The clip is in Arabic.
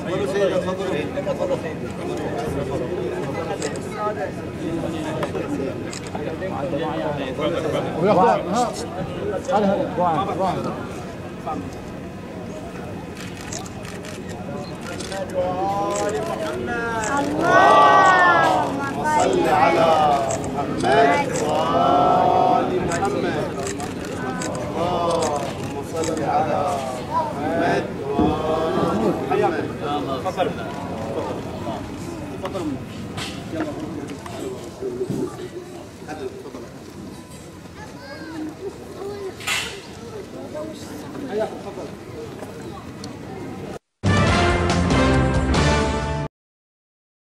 اللهم صل على محمد وآل محمد. اللهم صل على محمد وآل محمد. تفضل تفضل يلا تفضل. حياك تفضل.